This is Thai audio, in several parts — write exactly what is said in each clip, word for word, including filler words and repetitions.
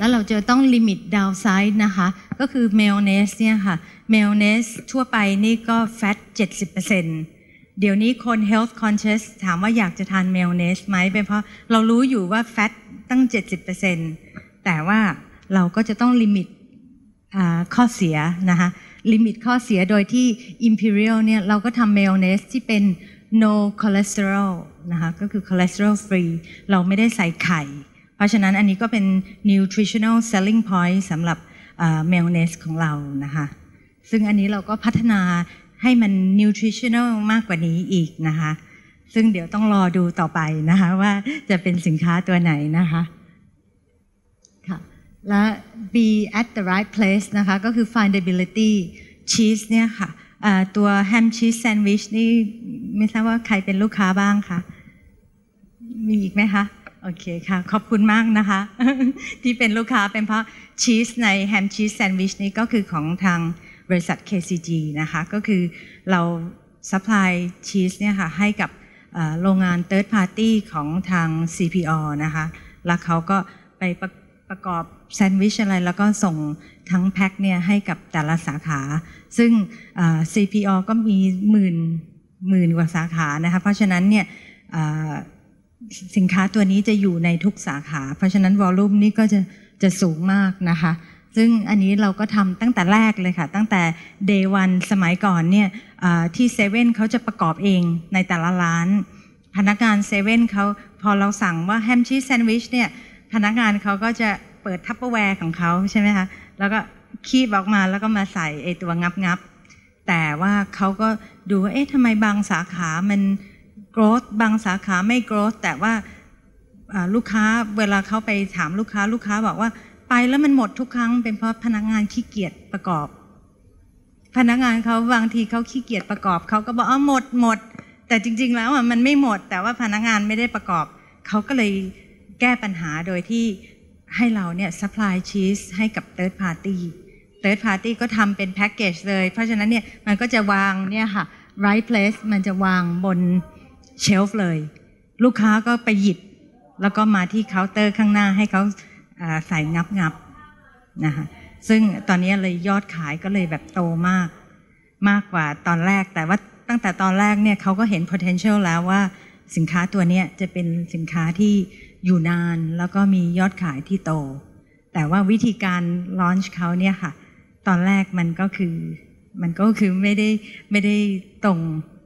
แล้วเราจะต้องลิมิตดาวไซด์นะคะก็คือเมลเนสเนี่ยค่ะเมลเนสทั่วไปนี่ก็แฟต เจ็ดสิบเปอร์เซ็นต์ เดี๋ยวนี้คน health conscious ถามว่าอยากจะทานเมลเนสไหมเป็นเพราะเรารู้อยู่ว่าแฟตตั้ง เจ็ดสิบเปอร์เซ็นต์ แต่ว่าเราก็จะต้องลิมิตข้อเสียนะคะลิมิตข้อเสียโดยที่ Imperial เนี่ยเราก็ทำเมลเนสที่เป็น no cholesterol นะคะก็คือ cholesterol free เราไม่ได้ใส่ไข่เพราะฉะนั้นอันนี้ก็เป็น nutritional selling point สำหรับเมลเนสของเรานะคะซึ่งอันนี้เราก็พัฒนาให้มัน nutritional มากกว่านี้อีกนะคะซึ่งเดี๋ยวต้องรอดูต่อไปนะคะว่าจะเป็นสินค้าตัวไหนนะคะค่ะและ be at the right place นะคะก็คือ findability cheese เนี่ยค่ะตัว ham cheese sandwich นี่ไม่ทราบว่าใครเป็นลูกค้าบ้างคะมีอีกไหมคะโอเคค่ะขอบคุณมากนะคะ ที่เป็นลูกค้าเป็นเพราะชีสในแฮมชีสแซนด์วิชนี้ก็คือของทางบริษัท เค ซี จี นะคะก็คือเราซัพพลายชีสเนี่ยค่ะให้กับโรงงาน third party ของทาง ซี พี โอ นะคะแล้วเขาก็ไปประประกอบแซนด์วิชอะไรแล้วก็ส่งทั้งแพ็คเนี่ยให้กับแต่ละสาขาซึ่ง ซี พี โอ ก็มีหมื่นหมื่นกว่าสาขานะคะเพราะฉะนั้นเนี่ยสินค้าตัวนี้จะอยู่ในทุกสาขาเพราะฉะนั้นวอลลุ่มนี่ก็จะจะสูงมากนะคะซึ่งอันนี้เราก็ทำตั้งแต่แรกเลยค่ะตั้งแต่ day one สมัยก่อนเนี่ยที่เซเว่นเขาจะประกอบเองในแต่ละร้านพนักงานเซเว่นเขาพอเราสั่งว่าแฮมชีสแซนด์วิชเนี่ยพนักงานเขาก็จะเปิดทัพเปอร์แวร์ของเขาใช่ไหมคะแล้วก็คีบออกมาแล้วก็มาใส่ไอตัวงับงับแต่ว่าเขาก็ดูว่าเอ๊ะทำไมบางสาขามันgrowth บางสาขาไม่ growth แต่ว่าลูกค้าเวลาเขาไปถามลูกค้าลูกค้าบอกว่าไปแล้วมันหมดทุกครั้งเป็นเพราะพนักงานขี้เกียจประกอบพนักงานเขาบางทีเขาขี้เกียจประกอบเขาก็บอกอ๋อหมดหมดแต่จริงๆแล้วมันไม่หมดแต่ว่าพนักงานไม่ได้ประกอบเขาก็เลยแก้ปัญหาโดยที่ให้เราเนี่ย supply cheese ให้กับ third party third party ก็ทำเป็นแพ็กเกจเลยเพราะฉะนั้นเนี่ยมันก็จะวางเนี่ยค่ะ right place มันจะวางบนเชลฟ์เลยลูกค้าก็ไปหยิบแล้วก็มาที่เคาน์เตอร์ข้างหน้าให้เขาใส่งับงับนะคะซึ่งตอนนี้เลยยอดขายก็เลยแบบโตมากมากกว่าตอนแรกแต่ว่าตั้งแต่ตอนแรกเนี่ยเขาก็เห็น potential แล้วว่าสินค้าตัวนี้จะเป็นสินค้าที่อยู่นานแล้วก็มียอดขายที่โตแต่ว่าวิธีการ launch เขาเนี่ยค่ะตอนแรกมันก็คือมันก็คือไม่ได้ไม่ได้ตรง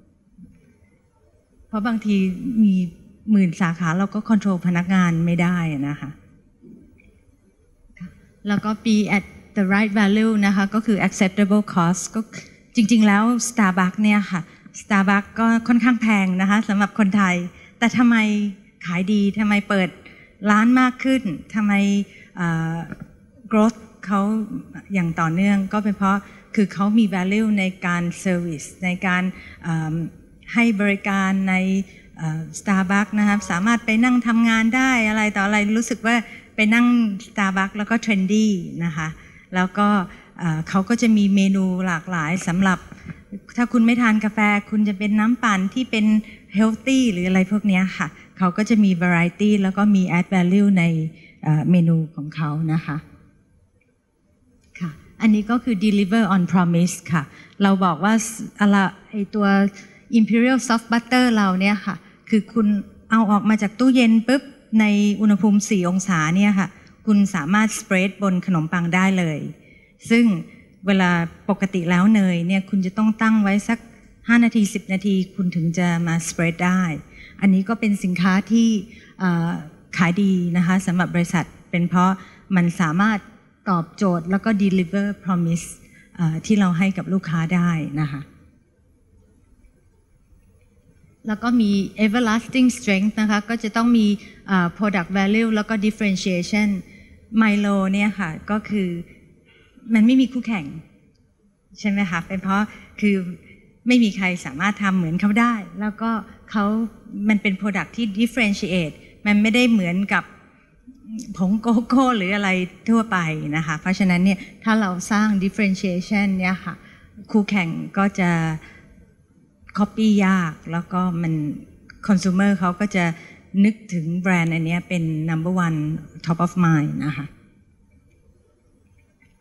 เพราะบางทีมีหมื่นสาขาเราก็คอนโทรลพนักงานไม่ได้นะคะแล้วก็ be at the right value นะคะก็คือ acceptable cost ก็จริงๆแล้ว Starbucks เนี่ยค่ะ Starbucks ก็ค่อนข้างแพงนะคะสำหรับคนไทยแต่ทำไมขายดีทำไมเปิดร้านมากขึ้นทำไม growth เขาอย่างต่อเนื่องก็เป็นเพราะคือเขามี value ในการ service ในการให้บริการใน Starbucks นะครับสามารถไปนั่งทำงานได้อะไรต่ออะไรรู้สึกว่าไปนั่ง Starbucks แล้วก็ trendy นะคะแล้วก็เขาก็จะมีเมนูหลากหลายสำหรับถ้าคุณไม่ทานกาแฟคุณจะเป็นน้ำปั่นที่เป็น healthy หรืออะไรพวกนี้ค่ะเขาก็จะมี variety แล้วก็มี add value ในเมนูของเขานะคะค่ะอันนี้ก็คือ deliver on promise ค่ะเราบอกว่าอะไรไอตัว Imperial Soft Butter เราเนี่ยค่ะคือคุณเอาออกมาจากตู้เย็นปุ๊บในอุณหภูมิสี่องศาเนี่ยค่ะคุณสามารถสเปรดบนขนมปังได้เลยซึ่งเวลาปกติแล้วเนยเนี่ยคุณจะต้องตั้งไว้สักห้านาทีสิบนาทีคุณถึงจะมาสเปรดได้อันนี้ก็เป็นสินค้าที่ขายดีนะคะสำหรับบริษัทเป็นเพราะมันสามารถตอบโจทย์แล้วก็ deliver promise ที่เราให้กับลูกค้าได้นะคะแล้วก็มี everlasting strength นะคะก็จะต้องมี product value แล้วก็ differentiation Milo เนี่ยค่ะก็คือมันไม่มีคู่แข่งใช่ไหมคะเป็นเพราะคือไม่มีใครสามารถทำเหมือนเขาได้แล้วก็เขามันเป็น product ที่ differentiate มันไม่ได้เหมือนกับผงโกโก้หรืออะไรทั่วไปนะคะเพราะฉะนั้นเนี่ยถ้าเราสร้าง differentiation เนี่ยค่ะคู่แข่งก็จะ copy ยากแล้วก็มัน consumer เขาก็จะนึกถึงแบรนด์อันนี้เป็น number one top of mind นะคะ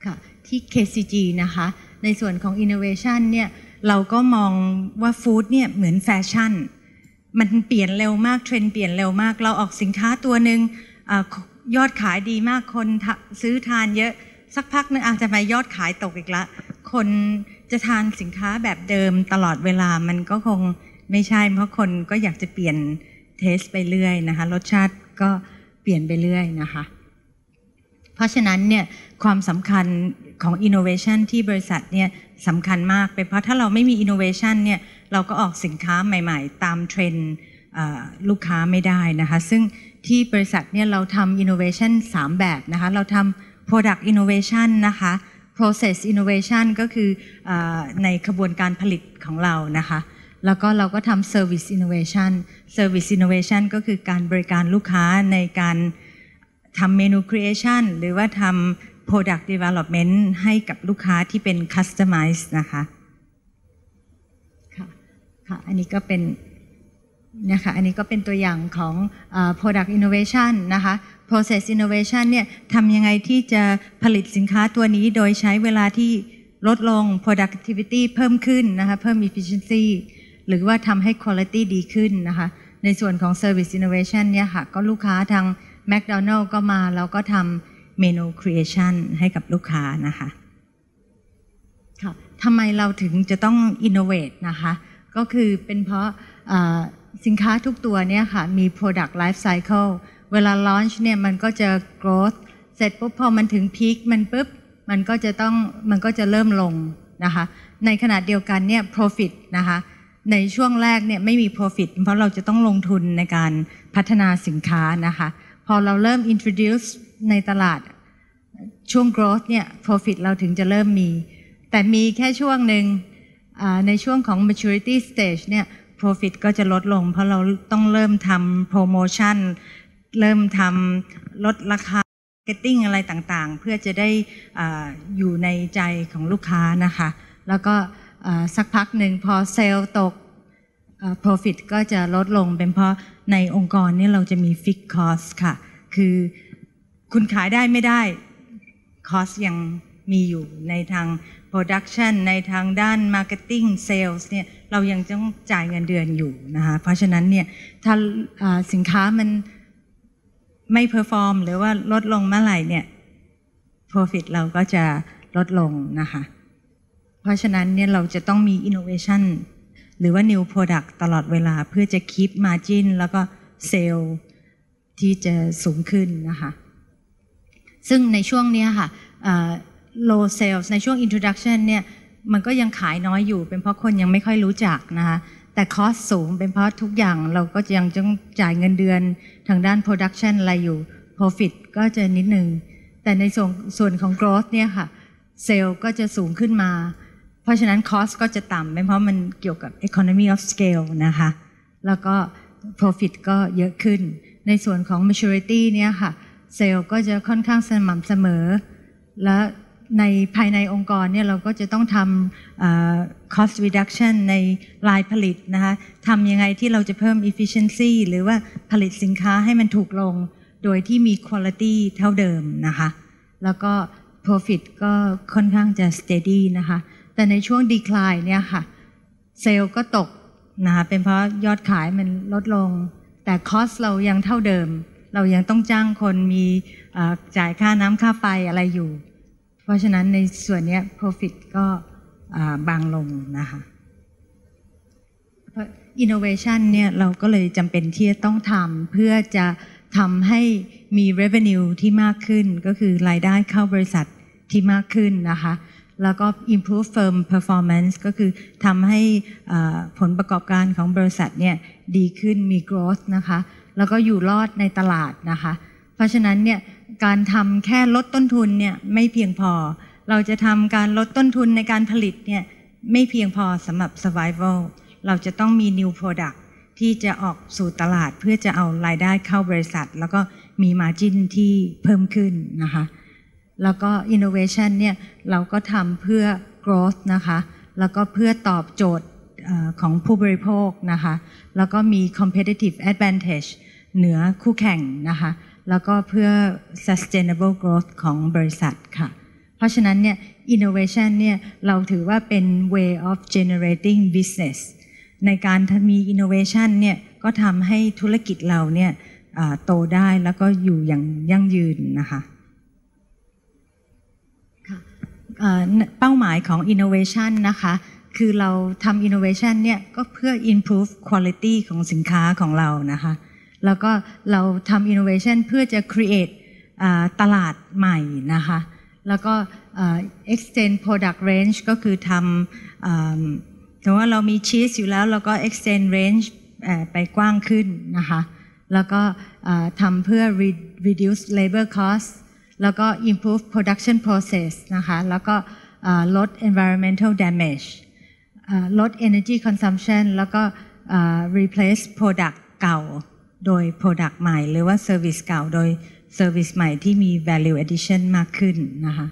ค่ะที่ เค ซี จี นะคะในส่วนของ Innovation เนี่ยเราก็มองว่าฟู้ดเนี่ยเหมือนแฟชั่นมันเปลี่ยนเร็วมากเทรนด์เปลี่ยนเร็วมากเราออกสินค้าตัวหนึ่งยอดขายดีมากคนซื้อทานเยอะสักพักนึงอาจจะมายอดขายตกอีกละคนจะทานสินค้าแบบเดิมตลอดเวลามันก็คงไม่ใช่เพราะคนก็อยากจะเปลี่ยนเทสไปเรื่อยนะคะรสชาติก็เปลี่ยนไปเรื่อยนะคะเพราะฉะนั้นเนี่ยความสำคัญของ innovation ที่บริษัทเนี่ยสำคัญมากเป็นเพราะถ้าเราไม่มี innovation เนี่ยเราก็ออกสินค้าใหม่ๆตามเทรนด์ลูกค้าไม่ได้นะคะซึ่งที่บริษัทเนี่ยเราทำ innovation สามแบบนะคะเราทำ product innovation นะคะ process innovation ก็คือในกระบวนการผลิตของเรานะคะแล้วก็เราก็ทำ service innovation service innovation ก็คือการบริการลูกค้าในการทำเมนู creation หรือว่าทำ product development ให้กับลูกค้าที่เป็น customize นะคะค่ะค่ะอันนี้ก็เป็นนะคะอันนี้ก็เป็นตัวอย่างของ uh, product innovation นะคะ process innovation เนี่ยทำยังไงที่จะผลิตสินค้าตัวนี้โดยใช้เวลาที่ลดลง productivity เพิ่มขึ้นนะคะเพิ่ม efficiency หรือว่าทำให้ quality ดีขึ้นนะคะในส่วนของ service innovation เนี่ยค่ะก็ลูกค้าทาง McDonald's ก็มาแล้วก็ทำเมนู creation ให้กับลูกค้านะคะค่ะทำไมเราถึงจะต้อง innovate นะคะก็คือเป็นเพราะสินค้าทุกตัวเนี่ยค่ะมี product life cycle เวลา launch เนี่ยมันก็จะ growth เสร็จปุ๊บพอมันถึง peak มันปุ๊บมันก็จะต้องมันก็จะเริ่มลงนะคะในขณะเดียวกันเนี่ย profit นะคะในช่วงแรกเนี่ยไม่มี profit เพราะเราจะต้องลงทุนในการพัฒนาสินค้านะคะพอเราเริ่ม introduce ในตลาดช่วง growth เนี่ย profit เราถึงจะเริ่มมีแต่มีแค่ช่วงหนึ่งในช่วงของ maturity stage เนี่ย profit ก็จะลดลงเพราะเราต้องเริ่มทำ promotion เริ่มทำลดราคา marketing อะไรต่างๆเพื่อจะได้ อ, อยู่ในใจของลูกค้านะคะแล้วก็สักพักหนึ่งพอเซลล์ตก profit ก็จะลดลงเป็นเพราะในองค์กรนี่เราจะมี fixed cost ค่ะคือคุณขายได้ไม่ได้ cost ยังมีอยู่ในทาง production ในทางด้าน marketing sales เนี่ยเรายังต้องจ่ายเงินเดือนอยู่นะคะเพราะฉะนั้นเนี่ยถ้าสินค้ามันไม่ perform หรือว่าลดลงเมื่อไหร่เนี่ย profit เราก็จะลดลงนะคะเพราะฉะนั้นเนี่ยเราจะต้องมี innovation หรือว่า new product ตลอดเวลาเพื่อจะ keep margin แล้วก็ sale ที่จะสูงขึ้นนะคะซึ่งในช่วงนี้ค่ะ low sales ในช่วง introduction เนี่ยมันก็ยังขายน้อยอยู่เป็นเพราะคนยังไม่ค่อยรู้จักนะคะแต่ cost สูงเป็นเพราะทุกอย่างเราก็ยังต้องจ่ายเงินเดือนทางด้าน production อะไรอยู่ profit ก็จะนิดนึงแต่ในส่วนส่วนของ growth เนี่ยค่ะ sale ก็จะสูงขึ้นมาเพราะฉะนั้น cost ก็จะต่ำเป็นเพราะมันเกี่ยวกับ economy of scale นะคะแล้วก็ profit ก็เยอะขึ้นในส่วนของ maturity เนี่ยค่ะ sale ก็จะค่อนข้างสม่ำเสมอและในภายในองค์กรเนี่ยเราก็จะต้องทำ cost reduction ในรายผลิตนะคะทำยังไงที่เราจะเพิ่ม efficiency หรือว่าผลิตสินค้าให้มันถูกลงโดยที่มี quality เท่าเดิมนะคะแล้วก็ profit ก็ค่อนข้างจะ steady นะคะแต่ในช่วง decline เนี่ยค่ะเซลล์ก็ตกนะคะเป็นเพราะยอดขายมันลดลงแต่ cost เรายังเท่าเดิมเรายังต้องจ้างคนมีจ่ายค่าน้ำค่าไฟอะไรอยู่เพราะฉะนั้นในส่วนนี้ profit ก็บางลงนะคะ innovation เนี่ยเราก็เลยจำเป็นที่จะต้องทำเพื่อจะทำให้มี revenue ที่มากขึ้นก็คือรายได้เข้าบริษัทที่มากขึ้นนะคะแล้วก็ improve firm performance ก็คือทำให้ผลประกอบการของบริษัทเนี่ยดีขึ้นมี growth นะคะแล้วก็อยู่รอดในตลาดนะคะเพราะฉะนั้นเนี่ยการทำแค่ลดต้นทุนเนี่ยไม่เพียงพอเราจะทำการลดต้นทุนในการผลิตเนี่ยไม่เพียงพอสำหรับ survival เราจะต้องมี new product ที่จะออกสู่ตลาดเพื่อจะเอารายได้เข้าบริษัทแล้วก็มี margin ที่เพิ่มขึ้นนะคะแล้วก็ innovation เนี่ยเราก็ทำเพื่อ growth นะคะแล้วก็เพื่อตอบโจทย์ของผู้บริโภคนะคะแล้วก็มี competitive advantage เหนือคู่แข่งนะคะแล้วก็เพื่อ sustainable growth ของบริษัทค่ะเพราะฉะนั้นเนี่ย innovation เนี่ยเราถือว่าเป็น way of generating business ในการมี innovation เนี่ยก็ทำให้ธุรกิจเราเนี่ยโตได้แล้วก็อยู่อย่างยั่งยืนนะคะเป้าหมายของ innovation นะคะคือเราทำ innovation เนี่ยก็เพื่อ improve quality ของสินค้าของเรานะคะแล้วก็เราทำ innovation เพื่อจะ create ตลาดใหม่นะคะแล้วก็ extend product range ก็คือทำถือว่าเรามีชีสอยู่แล้วเราก็ extend range ไปกว้างขึ้นนะคะแล้วก็ทำเพื่อ reduce labor cost แล้วก็ improve production process นะคะแล้วก็ลด environmental damage ลด energy consumption แล้วก็ replace product เก่าโดย product ใหม่หรือว่า service เก่าโดย service ใหม่ที่มี value addition มากขึ้นนะคะ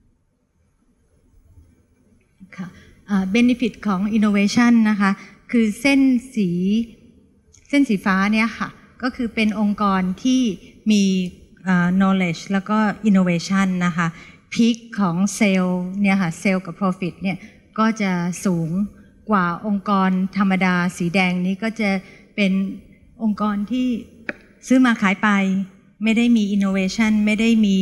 ค่ะ benefit ของ innovation นะคะคือเส้นสีเส้นสีฟ้าเนี่ยค่ะก็คือเป็นองค์กรที่มี knowledge แล้วก็ innovation นะคะพีคของเซลล์เนี่ยค่ะเซลล์กับ profit เนี่ยก็จะสูงกว่าองค์กรธรรมดาสีแดงนี้ก็จะเป็นองค์กรที่ซื้อมาขายไปไม่ได้มี innovation ไม่ได้มี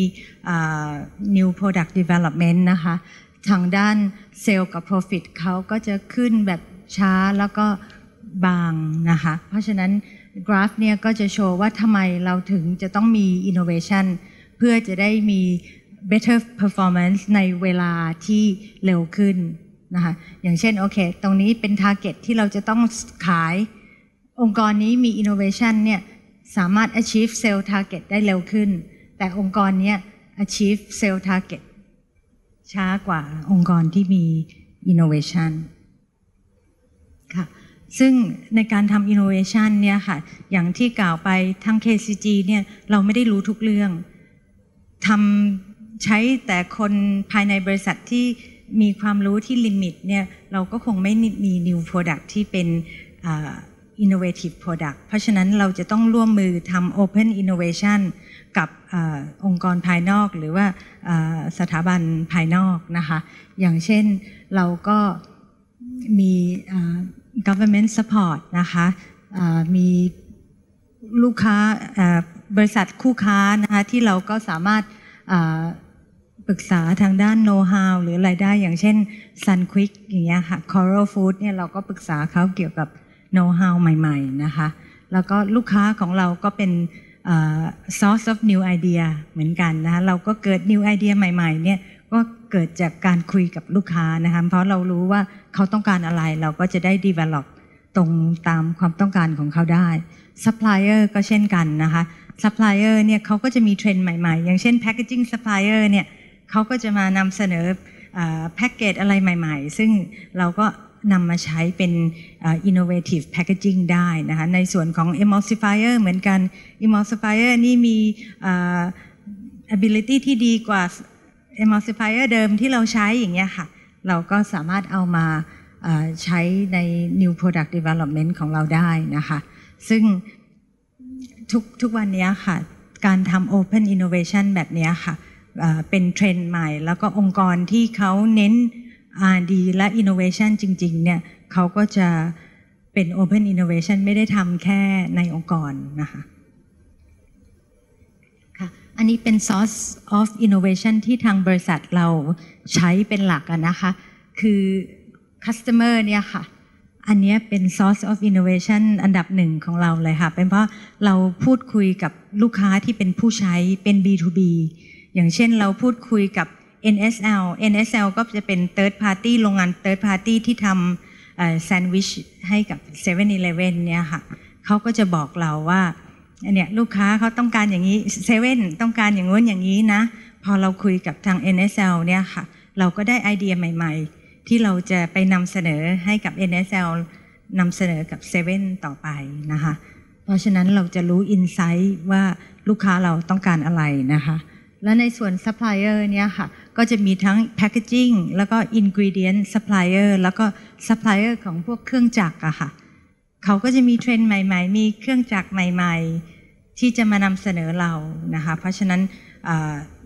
new product development นะคะทางด้านเซลล์กับ profit เขาก็จะขึ้นแบบช้าแล้วก็บางนะคะเพราะฉะนั้นกราฟเนี่ยก็จะโชว์ว่าทำไมเราถึงจะต้องมี innovation เพื่อจะได้มี better performance ในเวลาที่เร็วขึ้นนะคะอย่างเช่นโอเคตรงนี้เป็น target ที่เราจะต้องขายองค์กรนี้มี innovation เนี่ยสามารถ achieve sale target ได้เร็วขึ้นแต่องค์กรนี้ achieve sale target ช้ากว่าองค์กรที่มี innovation ค่ะซึ่งในการทำ innovation เนี่ยค่ะอย่างที่กล่าวไปทั้ง เค ซี จี เนี่ยเราไม่ได้รู้ทุกเรื่องทำใช้แต่คนภายในบริษัทที่มีความรู้ที่ลิมิตเนี่ยเราก็คงไม่มี new product ที่เป็น uh, innovative product เพราะฉะนั้นเราจะต้องร่วมมือทำ open innovation กับ อ, องค์กรภายนอกหรือว่าสถาบันภายนอกนะคะอย่างเช่นเราก็มี government support นะคะมีลูกค้าบริษัทคู่ค้านะคะที่เราก็สามารถปรึกษาทางด้าน know how หรืออะไรได้อย่างเช่น Sunquick อย่างเงี้ยค่ะ Coral Food เนี่ยเราก็ปรึกษาเขาเกี่ยวกับ know how ใหม่ๆนะคะแล้วก็ลูกค้าของเราก็เป็น source of new idea เหมือนกันนะคะเราก็เกิด new idea ใหม่ๆเนี่ยก็เกิดจากการคุยกับลูกค้านะคะเพราะเรารู้ว่าเขาต้องการอะไรเราก็จะได้ develop ตรงตามความต้องการของเขาได้ supplier ก็เช่นกันนะคะ supplier เนี่ยเขาก็จะมีเทรนด์ใหม่ๆอย่างเช่น packaging supplier เนี่ยเขาก็จะมานำเสนอแพ็กเกจอะไรใหม่ๆซึ่งเราก็นำมาใช้เป็น innovative packaging ได้นะคะในส่วนของ emulsifier เหมือนกัน emulsifier นี่มี ability ที่ดีกว่า emulsifier เดิมที่เราใช้อย่างเงี้ยค่ะเราก็สามารถเอามาใช้ใน new product development ของเราได้นะคะซึ่งทุกทุกวันนี้ค่ะการทำ open innovation แบบนี้ค่ะเป็นเทรนด์ใหม่แล้วก็องค์กรที่เขาเน้น อาร์ แอนด์ ดี และ innovation จริงๆเนี่ยเขาก็จะเป็น open innovation ไม่ได้ทำแค่ในองค์กรนะคะค่ะอันนี้เป็น source of innovation ที่ทางบริษัทเราใช้เป็นหลักนะคะคือ customer เนี่ยค่ะอันนี้เป็น source of innovation อันดับหนึ่งของเราเลยค่ะเป็นเพราะเราพูดคุยกับลูกค้าที่เป็นผู้ใช้เป็น บี ทู บี อย่างเช่นเราพูดคุยกับ เอ็น เอส แอล เอ็น เอส แอล ก็จะเป็น third party โรงงาน third party ที่ทำแซนด์วิชให้กับ เซเว่น อีเลฟเว่น เนี่ยค่ะเขาก็จะบอกเราว่าเนี่ยลูกค้าเขาต้องการอย่างนี้ เซเว่น ต้องการอย่างนู้นอย่างนี้นะพอเราคุยกับทาง เอ็น เอส แอล เนี่ยค่ะเราก็ได้ไอเดียใหม่ๆที่เราจะไปนำเสนอให้กับ เอ็น เอส แอล นำเสนอกับ เซเว่น ต่อไปนะคะเพราะฉะนั้นเราจะรู้ insight ว่าลูกค้าเราต้องการอะไรนะคะและในส่วน supplier เนี่ยค่ะก็จะมีทั้ง packaging แล้วก็ ingredient supplier แล้วก็ supplier ของพวกเครื่องจักรอะค่ะเขาก็จะมีเทรนด์ใหม่ๆมีเครื่องจักรใหม่ๆที่จะมานำเสนอเรานะคะเพราะฉะนั้น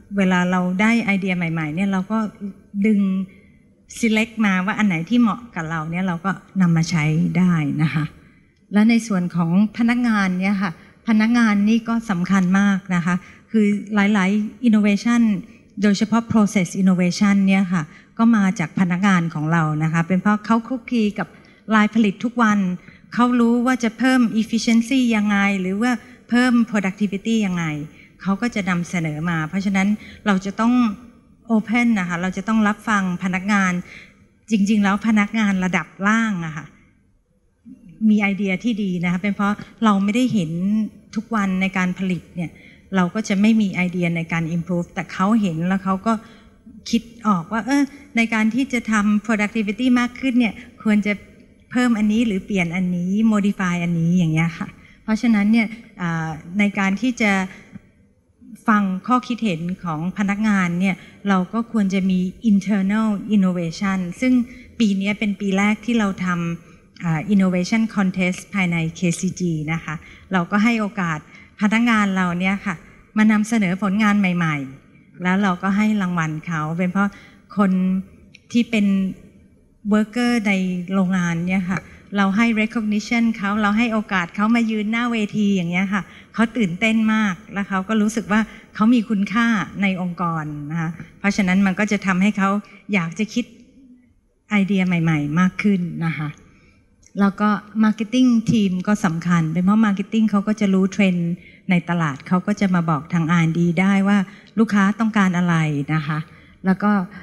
เวลาเราได้ไอเดียใหม่ๆเนี่ยเราก็ดึง select มาว่าอันไหนที่เหมาะกับเราเนี่ยเราก็นำมาใช้ได้นะคะและในส่วนของพนักงานเนี่ยค่ะพนักงานนี่ก็สำคัญมากนะคะคือหลายๆ innovation โดยเฉพาะ process innovation เนี่ยค่ะก็มาจากพนักงานของเรานะคะเป็นเพราะเขาคลุกคลีกับลายผลิตทุกวันเขารู้ว่าจะเพิ่ม efficiency ยังไงหรือว่าเพิ่ม productivity ยังไงเขาก็จะนำเสนอมาเพราะฉะนั้นเราจะต้อง open นะคะเราจะต้องรับฟังพนักงานจริงๆแล้วพนักงานระดับล่างอะค่ะมีไอเดียที่ดีนะคะเป็นเพราะเราไม่ได้เห็นทุกวันในการผลิตเนี่ยเราก็จะไม่มีไอเดียในการ improve แต่เขาเห็นแล้วเขาก็คิดออกว่าเออในการที่จะทำ productivity มากขึ้นเนี่ยควรจะเพิ่มอันนี้หรือเปลี่ยนอันนี้ modify อันนี้อย่างเงี้ยค่ะเพราะฉะนั้นเนี่ยในการที่จะฟังข้อคิดเห็นของพนักงานเนี่ยเราก็ควรจะมี internal innovation ซึ่งปีนี้เป็นปีแรกที่เราทำ innovation contest ภายใน เค ซี จี นะคะเราก็ให้โอกาสพนักงานเราเนี่ยค่ะมานำเสนอผลงานใหม่ๆแล้วเราก็ให้รางวัลเขาเป็นเพราะคนที่เป็น worker ในโรงงานเนี่ยค่ะเราให้ recognition เขาเราให้โอกาสเขามายืนหน้าเวทีอย่างเงี้ยค่ะเขาตื่นเต้นมากแล้วเขาก็รู้สึกว่าเขามีคุณค่าในองค์กรนะคะเพราะฉะนั้นมันก็จะทำให้เขาอยากจะคิดไอเดียใหม่ๆมากขึ้นนะคะแล้วก็ marketing team ก็สำคัญเป็นเพราะ marketing เขาก็จะรู้เทรนด์ในตลาดเขาก็จะมาบอกทาง อาร์ แอนด์ ดี ได้ว่าลูกค้าต้องการอะไรนะคะแล้วก็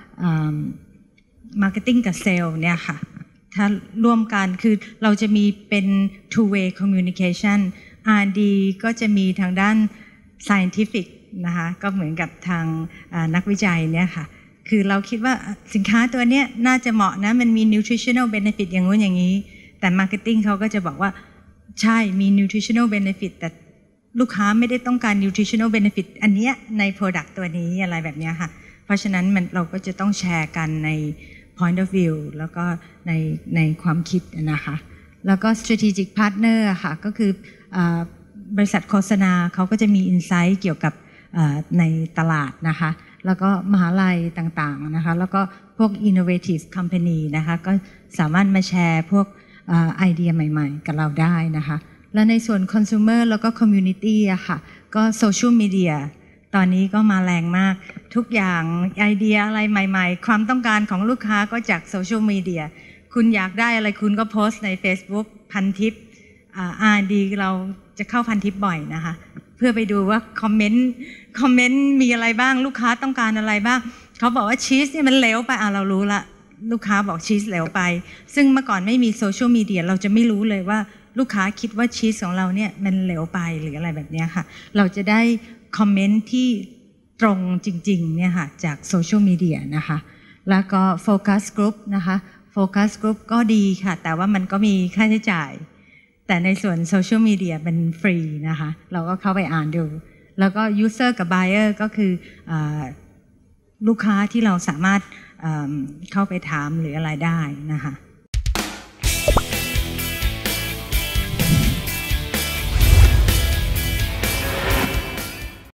marketing กับ sales เนี่ยค่ะถ้าร่วมกันคือเราจะมีเป็น two way communication อาร์ แอนด์ ดี ก็จะมีทางด้าน scientific นะคะก็เหมือนกับทางนักวิจัยเนี่ยค่ะคือเราคิดว่าสินค้าตัวเนี้ยน่าจะเหมาะนะมันมี nutritional benefit อย่างงู้นอย่างนี้แต่ marketing เขาก็จะบอกว่าใช่มี nutritional benefit แต่ลูกค้าไม่ได้ต้องการ nutritional benefit อันเนี้ยใน product ตัวนี้อะไรแบบนี้ค่ะเพราะฉะนั้นมันเราก็จะต้องแชร์กันใน point of view แล้วก็ในในความคิดนะคะแล้วก็ strategic partner ค่ะก็คือบริษัทโฆษณาเขาก็จะมี insight เกี่ยวกับในตลาดนะคะแล้วก็มหาลัยต่างๆนะคะแล้วก็พวก innovative company นะคะก็สามารถมาแชร์พวกไอเดียใหม่ๆกับเราได้นะคะและในส่วน consumer แล้วก็ community อะค่ะก็ social media ตอนนี้ก็มาแรงมากทุกอย่างไอเดียอะไรใหม่ๆความต้องการของลูกค้าก็จากโซเชียลมีเดียคุณอยากได้อะไรคุณก็โพสต์ใน Facebook พันทิป อาร์ แอนด์ ดี เราจะเข้าพันทิปบ่อยนะคะเพื่อไปดูว่าคอมเมนต์คอมเมนต์มีอะไรบ้างลูกค้าต้องการอะไรบ้างเขาบอกว่าชีสเนี่ยมันเหลวไปอ่ะเรารู้ละลูกค้าบอกชีสเหลวไปซึ่งเมื่อก่อนไม่มีโซเชียลมีเดียเราจะไม่รู้เลยว่าลูกค้าคิดว่าชีสของเราเนี่ยมันเหลวไปหรืออะไรแบบนี้ค่ะเราจะได้คอมเมนต์ที่ตรงจริงๆเนี่ยค่ะจากโซเชียลมีเดียนะคะแล้วก็โฟกัสกรุ๊ปนะคะโฟกัสกรุ๊ปก็ดีค่ะแต่ว่ามันก็มีค่าใช้จ่ายแต่ในส่วนโซเชียลมีเดียเป็นฟรีนะคะเราก็เข้าไปอ่านดูแล้วก็ user กับ buyer ก็คือลูกค้าที่เราสามารถเข้าไปถามหรืออะไรได้นะคะ